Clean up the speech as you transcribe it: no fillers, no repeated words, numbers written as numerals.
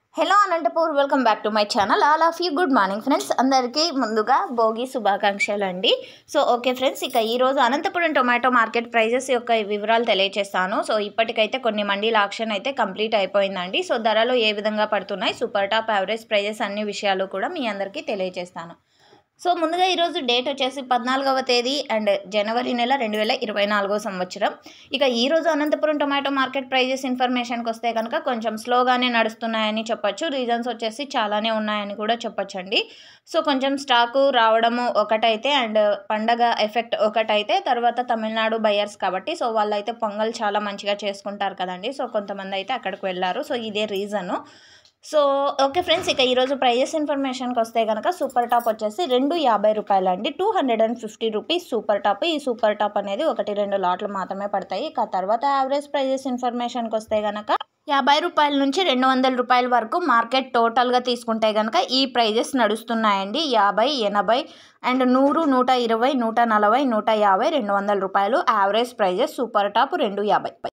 Hello Anantapur welcome back to my channel. All of you good morning friends. అందరికీ ముందుగా భోగి శుభాకాంక్షలు అండి. సో ఓకే ఫ్రెండ్స్, ఇక ఈరోజు అనంతపురం టొమాటో మార్కెట్ ప్రైజెస్ యొక్క వివరాలు తెలియజేస్తాను. సో ఇప్పటికైతే కొన్ని మండీల ఆక్షన్ అయితే కంప్లీట్ అయిపోయిందండి. సో ధరలు ఏ విధంగా పడుతున్నాయి, సూపర్ టాప్, యావరేజ్ ప్రైజెస్ అన్ని విషయాలు కూడా మీ అందరికీ తెలియజేస్తాను. సో ముందుగా ఈరోజు డేట్ వచ్చేసి 14వ తేదీ అండ్ జనవరి నెల 2024 సంవత్సరం. ఇక ఈరోజు అనంతపురం టొమాటో మార్కెట్ ప్రైజెస్ ఇన్ఫర్మేషన్కి వస్తే కనుక కొంచెం స్లోగానే నడుస్తున్నాయని చెప్పొచ్చు. రీజన్స్ వచ్చేసి చాలానే ఉన్నాయని కూడా చెప్పొచ్చండి. సో కొంచెం స్టాకు రావడము ఒకటైతే అండ్ పండగ ఎఫెక్ట్ ఒకటైతే, తర్వాత తమిళనాడు బయర్స్ కాబట్టి సో వాళ్ళైతే పొంగల్ చాలా మంచిగా చేసుకుంటారు కదండి. సో కొంతమంది అయితే అక్కడికి వెళ్ళారు. సో ఇదే రీజను. సో ఓకే ఫ్రెండ్స్, ఇక ఈరోజు ప్రైజెస్ ఇన్ఫర్మేషన్కి వస్తే కనుక సూపర్ టాప్ వచ్చేసి 250 రూపాయలు అండి. 250 రూపీస్ సూపర్ టాప్. ఈ సూపర్ టాప్ అనేది 1-2 లాట్లు మాత్రమే పడతాయి. ఇక తర్వాత యావరేజ్ ప్రైజెస్ ఇన్ఫర్మేషన్కి వస్తే కనుక 50 రూపాయల నుంచి 200 రూపాయల వరకు మార్కెట్ టోటల్గా తీసుకుంటే కనుక ఈ ప్రైజెస్ నడుస్తున్నాయండి. 50, 80 అండ్ 100, 120, 140, 150, 200 రూపాయలు యావరేజ్ ప్రైజెస్ సూపర్ టాప్ 250.